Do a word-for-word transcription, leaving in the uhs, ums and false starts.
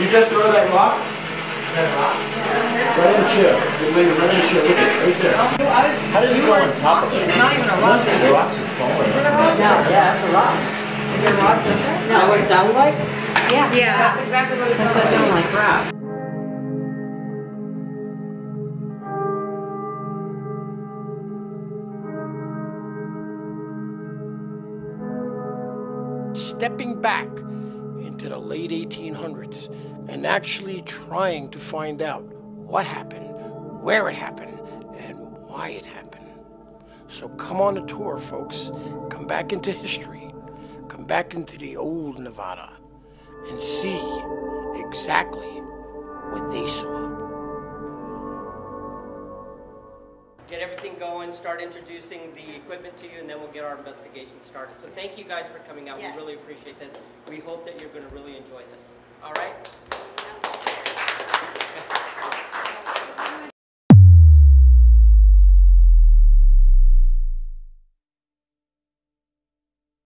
you just throw that rock? That rock? Yeah. Right in the chair. You lay it right in the chair. Look at it, right there. How does it go on top of it? It's not even a rock. Most of the rocks are falling. Is it a rock? No, yeah, that's a rock. Is there rocks up there? Is that what it sounds like? Yeah. Yeah. That's exactly what it sounds like. Sounds like crap. Stepping back into the late eighteen hundreds and actually trying to find out what happened, where it happened, and why it happened. So come on a tour, folks. Come back into history. Come back into the old Nevada and see exactly what they saw. Get everything going, start introducing the equipment to you, and then we'll get our investigation started. So thank you guys for coming out. Yes. We really appreciate this. We hope that you're going to really enjoy this. All right?